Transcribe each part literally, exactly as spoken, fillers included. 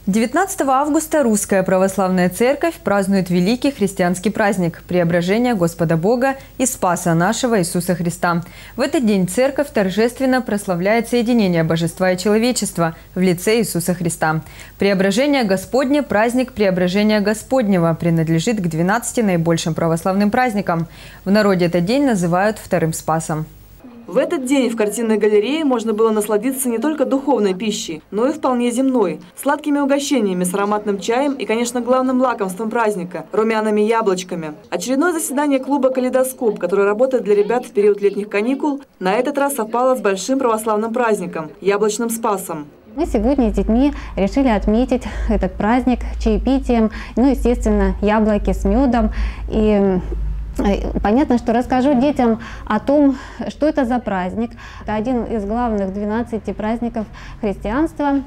девятнадцатого августа Русская Православная Церковь празднует великий христианский праздник – Преображения Господа Бога и Спаса нашего Иисуса Христа. В этот день Церковь торжественно прославляет соединение Божества и человечества в лице Иисуса Христа. Преображение Господне – праздник Преображения Господнего, принадлежит к двенадцати наибольшим православным праздникам. В народе этот день называют Вторым Спасом. В этот день в картинной галерее можно было насладиться не только духовной пищей, но и вполне земной, сладкими угощениями с ароматным чаем и, конечно, главным лакомством праздника – румяными яблочками. Очередное заседание клуба «Калейдоскоп», который работает для ребят в период летних каникул, на этот раз совпало с большим православным праздником – Яблочным Спасом. Мы сегодня с детьми решили отметить этот праздник чаепитием, ну, естественно, яблоки с медом. И понятно, что расскажу детям о том, что это за праздник. Это один из главных двенадцати праздников христианства.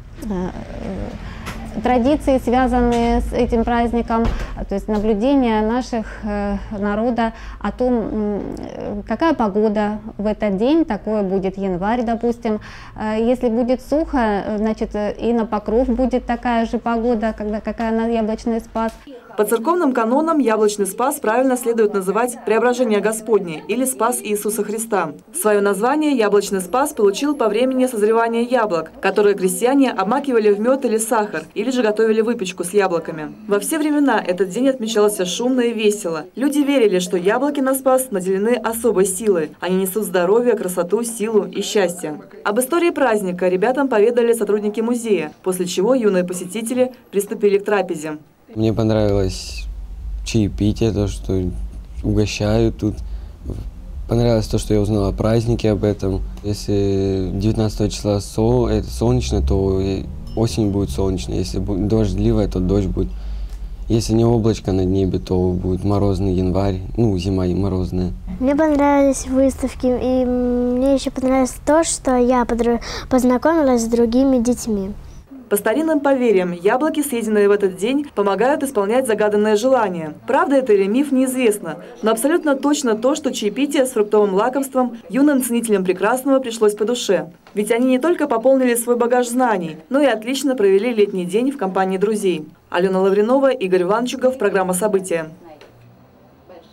Традиции, связанные с этим праздником, то есть наблюдение наших народа о том, какая погода в этот день, такое будет январь, допустим. Если будет сухо, значит, и на Покров будет такая же погода, когда, какая на Яблочный Спас. По церковным канонам Яблочный Спас правильно следует называть Преображение Господне или Спас Иисуса Христа. Свое название Яблочный Спас получил по времени созревания яблок, которые крестьяне обмакивали в мед или сахар, или же готовили выпечку с яблоками. Во все времена этот день отмечался шумно и весело. Люди верили, что яблоки на Спас наделены особой силой. Они несут здоровье, красоту, силу и счастье. Об истории праздника ребятам поведали сотрудники музея, после чего юные посетители приступили к трапезе. Мне понравилось чаепитие, то, что угощают тут. Понравилось то, что я узнал о празднике об этом. Если девятнадцатого числа сол, это солнечно, то осень будет солнечная. Если будет дождливая, то дождь будет. Если не облачко над небе, то будет морозный январь, ну, зима морозная. Мне понравились выставки, и мне еще понравилось то, что я познакомилась с другими детьми. По старинным поверьям, яблоки, съеденные в этот день, помогают исполнять загаданные желания. Правда это или миф, неизвестно, но абсолютно точно то, что чаепитие с фруктовым лакомством юным ценителям прекрасного пришлось по душе. Ведь они не только пополнили свой багаж знаний, но и отлично провели летний день в компании друзей. Алена Лавринова, Игорь Ванчугов, программа «События».